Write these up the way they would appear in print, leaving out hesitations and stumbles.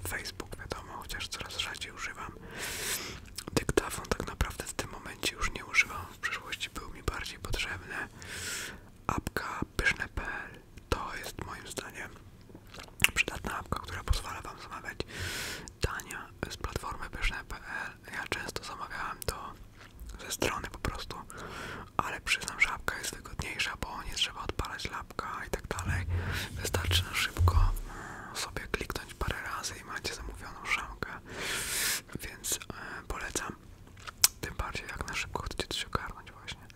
Facebook, wiadomo, chociaż coraz rzadziej używam. Dyktafon tak naprawdę w tym momencie już nie używam, w przeszłości był mi bardziej potrzebny. Apka pyszne.pl to jest moim zdaniem przydatna apka, która pozwala wam zamawiać dania z platformy pyszne.pl. Ja często zamawiałem to ze strony po prostu, ale przyznam, że apka jest wygodniejsza, bo nie trzeba odpalać lapka i tak dalej. Wystarczy na szybko sobie kliknąć parę razy i macie zamówioną szamkę, więc polecam. Tym bardziej jak na szybko chcecie coś ogarnąć właśnie.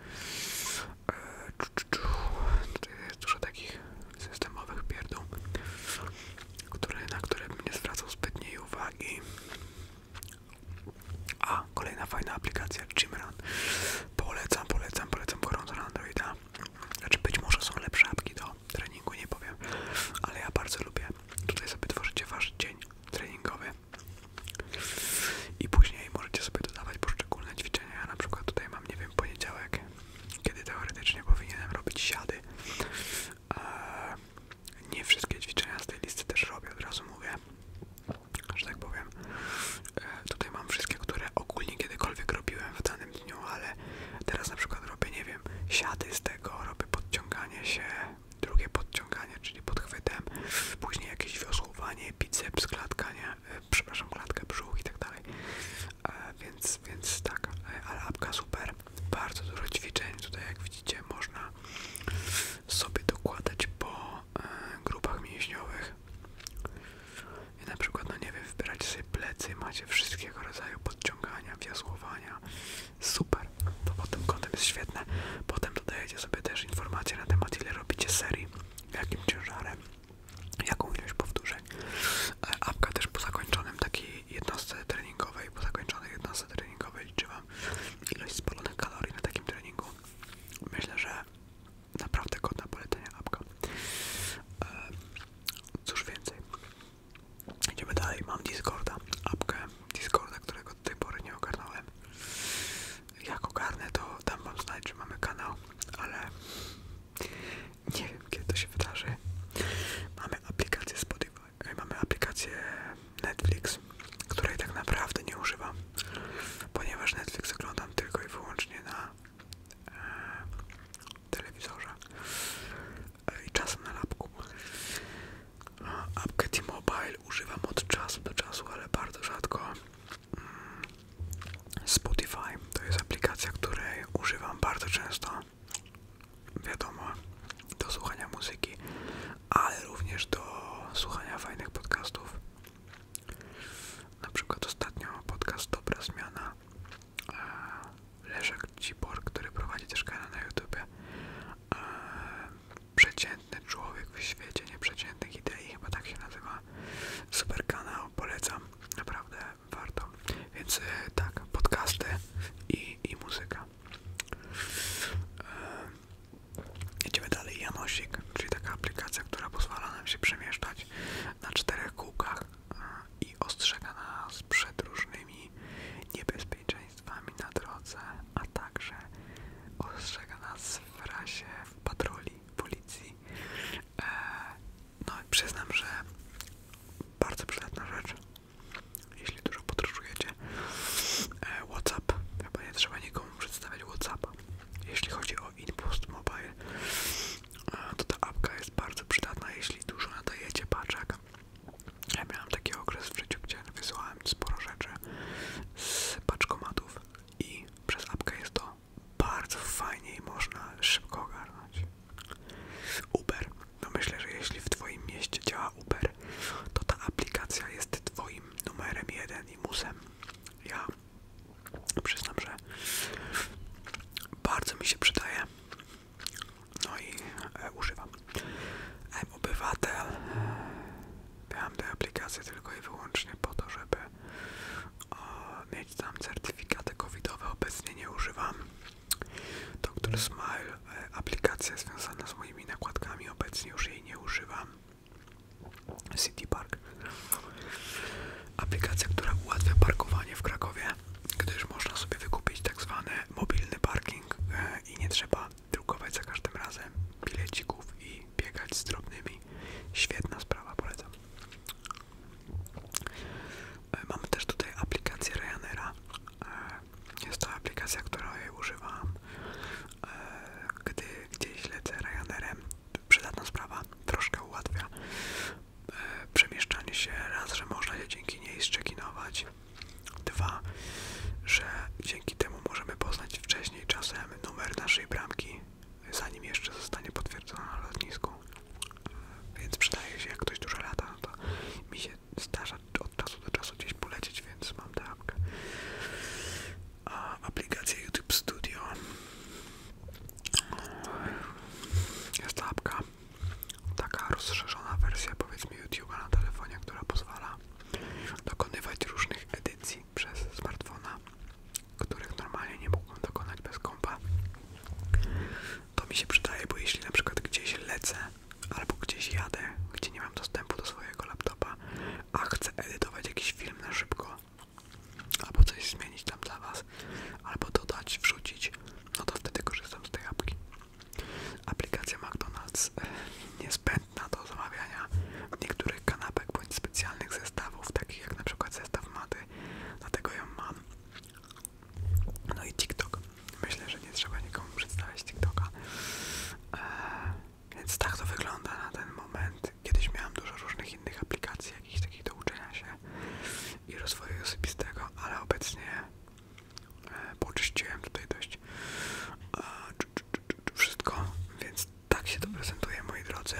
Tutaj jest dużo takich systemowych pierdół, na które bym nie zwracał zbytniej uwagi. A, kolejna fajna aplikacja, Gymrun. Polecam gorąco na Androida. Znaczy być może są lepsze apki do treningu, nie powiem, ale ja bardzo lubię. Tutaj sobie tworzycie wasz dzień treningowy i później możecie sobie dodawać poszczególne ćwiczenia. Ja na przykład tutaj mam, nie wiem, poniedziałek, kiedy teoretycznie powinienem robić siady. Nie wszystkie ćwiczenia z tej listy też robię, od razu mówię, że tak powiem. Tutaj mam wszystkie, które ogólnie kiedykolwiek robiłem w danym dniu, ale teraz na przykład robię, nie wiem, siady z tego, robię podciąganie się, drugie podciąganie, czyli podchwytem, później jakieś wiosłowanie, biceps, klatka, brzuch i tak dalej. Więc tak, ale apka super, bardzo dużo ćwiczeń, tutaj jak widzicie można sobie dokładać po grupach mięśniowych. I na przykład, no nie wiem, wybieracie sobie plecy, macie wszystkiego rodzaju podciągania, wiosłowania. Super, to pod tym kątem jest świetne. Potem dodajecie sobie też informacje na temat, ile robicie serii, jakim ciężarem, jaką ilość powtórzeń. Apka też po zakończonym takiej jednostce treningowej, liczy wam ilość spalonych kalorii na takim treningu. Myślę, że naprawdę godna polecenia apka. Cóż więcej. Idziemy dalej. Mam apkę Discorda, którego do tej pory nie ogarnąłem. Jak ogarnę, to dam wam znać, że mamy kanał, ale nie wiem, kiedy to się wydarzy. Mamy aplikację Spotify, mamy aplikację Netflix, której tak naprawdę nie używam, ponieważ Netflix oglądam tylko i wyłącznie na telewizorze i czasem na lapku. Apkę T-Mobile używam od czasu do czasu, ale bardzo rzadko. Spotify to jest aplikacja, której używam bardzo często, wiadomo, do słuchania muzyki, ale również do słuchania fajnych podcastów. Na przykład ostatnio podcast Dobra Zmiana, Leszek Cibor, który prowadzi też kanał na YouTubie. Przeciętny człowiek w świecie nieprzeciętnych idei, chyba tak się nazywa. Super kanał, polecam, naprawdę warto. Więc tak, podcasty i muzyka. Idziemy dalej. Janosik, czyli taka aplikacja, która pozwala nam się przemieszczać na 4 kółkach i ostrzega nas przed różnymi niebezpieczeństwami na drodze, a także ostrzega nas w razie patroli policji. No i przyznam, że bardzo przydatna rzecz, jeśli dużo podróżujecie. WhatsApp, chyba nie trzeba nikomu przedstawiać WhatsAppa. Jeśli chodzi o InPost Mobile, to ta apka jest bardzo przydatna, jeśli dużo nadajecie paczek. Ja miałem taki okres w życiu, gdzie wysyłałem sporo rzeczy z paczkomatów i przez apkę jest to bardzo fajnie i można szybko ogarnąć. Uber, no myślę, że jeśli w twoim mieście działa Uber, to ta aplikacja jest twoim numerem 1 i musem. Ja przyznam, że bardzo mi się przydaje, no i używam. Obywatel, miałem tę aplikację tylko i wyłącznie po to, żeby mieć tam certyfikaty covidowe, obecnie nie używam. Dr. Smile, aplikacja związana z moimi nakładkami, obecnie już jej nie używam. City Park, aplikacja, która ułatwia parkowanie w Krakowie, gdyż można sobie wykupić tak zwany mobilny parking i nie trzeba drukować za każdym razem bilecików i biegać z drobnymi. Świetna sprawa, polecam. rozszerzona wersja, powiedzmy, YouTube'a na telefonie, która pozwala dokonywać różnych edycji przez smartfona, których normalnie nie mógłbym dokonać bez kompa. To mi się przydaje, bo jeśli na przykład gdzieś lecę albo gdzieś jadę, gdzie nie mam dostępu do swojego laptopa, a chcę edytować jakiś film na szybko, albo coś zmienić tam dla was, albo dodać, wrzucić, no to wtedy korzystam z tej apki. Aplikacja McDonald's niezbędna do zamawiania niektórych kanapek bądź specjalnych zestawów, takich jak na przykład zestaw maty, dlatego ją mam. No i TikTok. Myślę, że nie trzeba nikomu przedstawiać TikToka. Więc tak to wygląda na ten moment. Kiedyś miałem dużo różnych innych aplikacji, jakichś takich do uczenia się i rozwoju osobistego, ale obecnie poczyściłem tutaj dość wszystko, więc tak się to prezentuje, moi drodzy.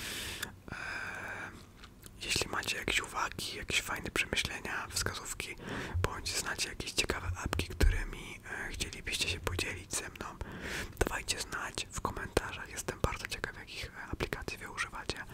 Jeśli macie jakieś uwagi, jakieś fajne przemyślenia, wskazówki, bądź znacie jakieś ciekawe apki, którymi chcielibyście się podzielić ze mną, dawajcie znać w komentarzach. Jestem bardzo ciekaw, jakich aplikacji wy używacie.